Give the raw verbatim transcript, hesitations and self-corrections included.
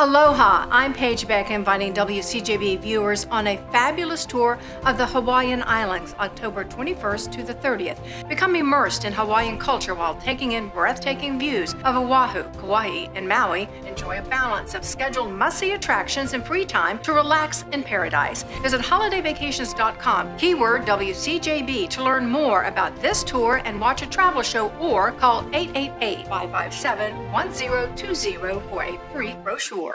Aloha, I'm Paige Beck, inviting W C J B viewers on a fabulous tour of the Hawaiian Islands, October twenty-first to the thirtieth. Become immersed in Hawaiian culture while taking in breathtaking views of Oahu, Kauai, and Maui. Enjoy a balance of scheduled must-see attractions and free time to relax in paradise. Visit holiday vacations dot com, keyword W C J B to learn more about this tour and watch a travel show, or call eight eight eight, five five seven, one zero two zero for a free brochure.